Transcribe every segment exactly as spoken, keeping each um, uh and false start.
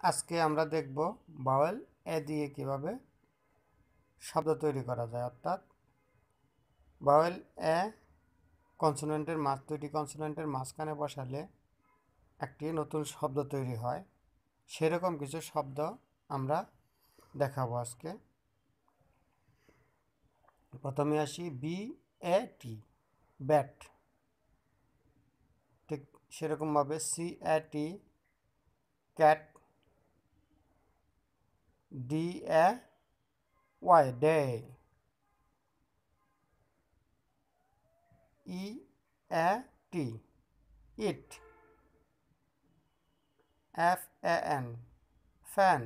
আজকে আমরা দেখব ভাওয়েল এ দিয়ে কিভাবে শব্দ তৈরি করা যায়। অর্থাৎ ভাওয়েল এ কনসোনেন্টের মাঝ দুইটি কনসোনেন্টের মাঝখানে বসালে একটি নতুন শব্দ তৈরি হয়। সেরকম কিছু শব্দ আমরা দেখাবো আজকে। প্রথমে আসি বি এ টি, ব্যাট। ঠিক সেরকমভাবে C A T, cat. D A Y, day. E A T, eat. F A N, fan.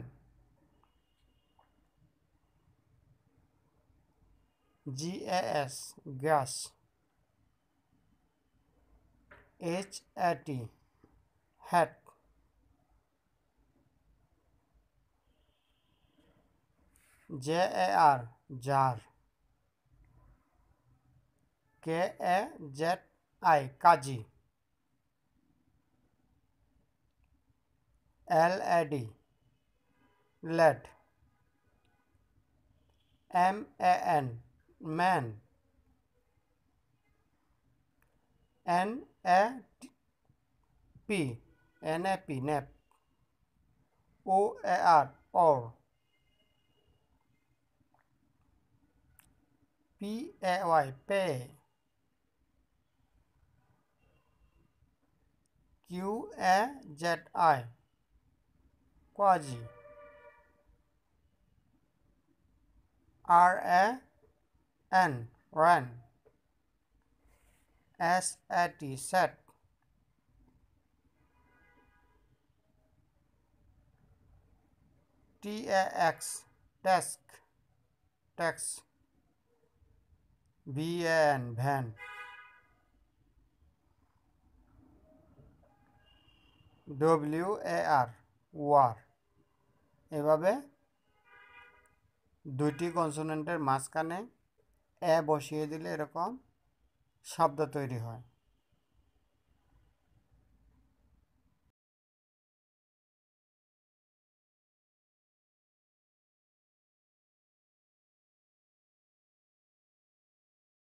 G A S, gas. H A T, hat. J A R, jar. K A Z I, Kazi. L A D, lad. M A N, man. N A P, N A P, nap. O A R, oar. P A Y, pay. Q A Z I, Qazi. R A N, ran. S A T, set. T A X, task, tax. V A N, van. W A R, war. এভাবে দুইটি কনসোনেন্টের মাঝখানে এ বসিয়ে দিলে এরকম শব্দ তৈরি হয়।